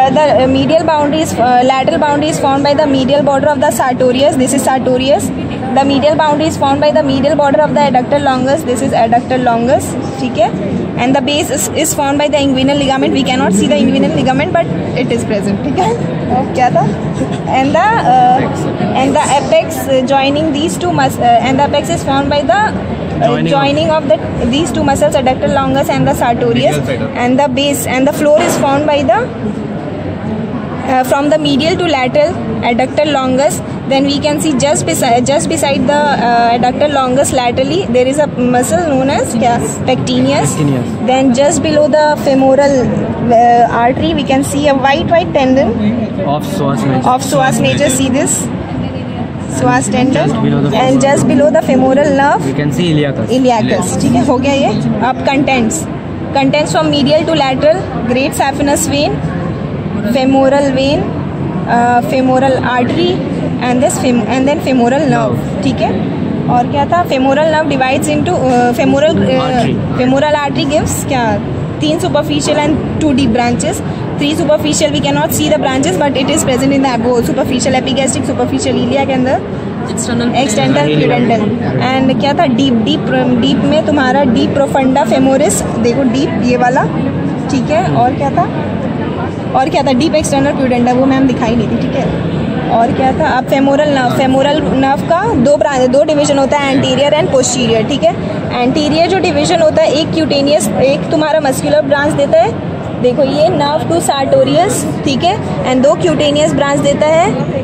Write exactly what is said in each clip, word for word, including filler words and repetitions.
the medial boundary is uh, lateral boundary is formed by the medial border of the sartorius. This is sartorius. The medial boundary is formed by the medial border of the adductor longus. This is adductor longus. ठीक है. And the base is, is formed by the inguinal ligament. We cannot see the inguinal ligament, but it is present. ठीक है. और क्या था? And the uh, and the apex uh, joining these two mus uh, and the apex is formed by the uh, joining, joining of, of the these two muscles, adductor longus and the sartorius. And the base and the floor is formed by the uh, from the medial to lateral adductor longus. Then we can see just beside just beside the uh, adductor longus laterally there is a muscle known as क्या pectineus. Then just below the femoral uh, artery we can see a white white tendon of psoas major. Of psoas major. See this psoas tendon. Just and just below the femoral nerve we can see iliacus. Iliacus. ठीक है, हो गया ये. अब contents contents from medial to lateral, great saphenous vein, femoral vein, uh, femoral artery and this fem and then femoral nerve. ठीक है. और क्या था? femoral nerve divides into uh, femoral uh, femoral artery gives क्या तीन superficial and two deep branches. Three superficial we cannot see the branches but it is present in the above. Superficial epigastric, superficial iliac and the external external pudendal. And क्या था? deep deep deep में तुम्हारा deep profunda femoris. देखो deep ये वाला. ठीक है. और क्या था? और क्या था? deep external pudendal. वो मैम दिखाई नहीं थी. ठीक है. और क्या था? अब फेमोरल नर्व. फेमोरल नर्व का दो ब्रांच दो डिवीजन होता है, एंटीरियर एंड पोस्टीरियर. ठीक है. एंटीरियर जो डिवीजन होता है एक क्यूटेनियस एक तुम्हारा मस्कुलर ब्रांच देता है. देखो ये नर्व टू सार्टोरियस. ठीक है. एंड दो क्यूटेनियस ब्रांच देता है.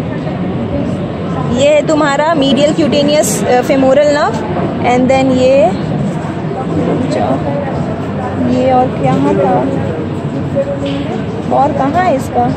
ये है तुम्हारा medial cutaneous femoral nerve. And then ये ये और क्या था? और कहाँ है इसका?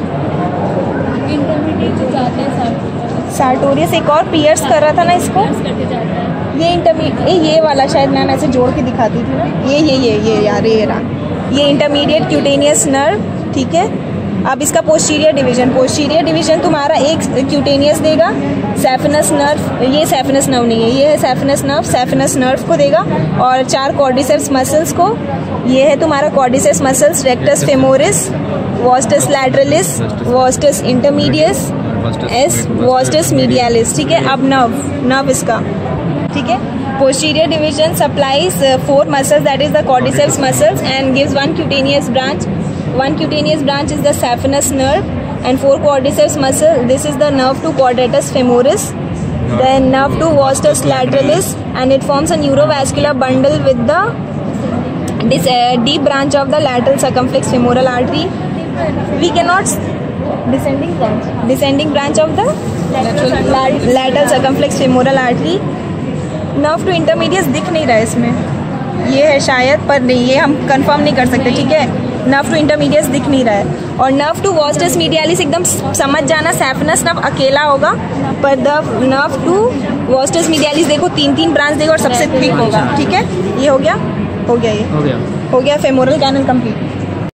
सार्टोरियस एक और पियर्स कर रहा था ना इसको. ये इंटरमीडिएट ये वाला शायद मैम ऐसे जोड़ के दिखाती थी ना. ये ये ये ये यार ये रहा. ये इंटरमीडिएट क्यूटेनियस नर्व. ठीक है. अब इसका पोस्टीरियर डिवीजन. पोस्टीरियर डिवीजन तुम्हारा एक क्यूटेनियस देगा. Saphenous nerve. ये सैफिनस नर्व नहीं है, ये है सैफिनस नर्व. सैफिनस नर्व को देगा और चार कॉर्डिसेप्स मसल्स को. ये है तुम्हारा quadriceps muscles. Rectus femoris, vastus lateralis, vastus intermedius, एस वास्टस मीडियालिस. ठीक है. अब नर्व नर्व इसका. ठीक है. Posterior division supplies four muscles that is the quadriceps muscles and gives one cutaneous branch. One cutaneous branch is the saphenous nerve and four quadriceps muscle. This is the nerve to quadratus femoris. Then nerve to vastus lateralis and it forms a neurovascular bundle with the this uh, deep branch of the lateral circumflex femoral artery. We cannot descending branch descending branch of the lateral, lateral circumflex femoral artery. Nerve to intermedius दिख नहीं रहा है इसमें. ये है शायद पर नहीं, ये हम कंफर्म नहीं कर सकते. ठीक है. नर्व टू इंटरमीडियस दिख नहीं रहा है. और नर्व टू वास्टस मीडियालिस एकदम समझ जाना सैफिनस नर्व अकेला होगा पर the nerve to vastus medialis देखो तीन तीन ब्रांच देगा और सबसे थिक होगा. ठीक है. ये हो गया हो गया ये हो गया हो गया फेमोरल कैनल कंप्लीट.